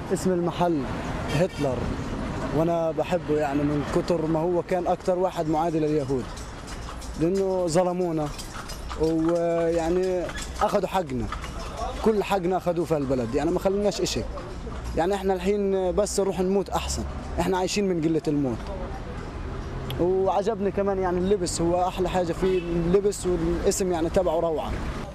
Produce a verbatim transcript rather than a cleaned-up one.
اسم المحل هتلر، وانا بحبه يعني من كتر ما هو كان اكثر واحد معادي لليهود، لانه ظلمونا ويعني اخذوا حقنا، كل حقنا اخذوه في البلد، يعني ما خليناش اشي. يعني احنا الحين بس نروح نموت احسن، احنا عايشين من قله الموت. وعجبني كمان يعني اللبس، هو احلى حاجه فيه اللبس، والاسم يعني تبعه روعه.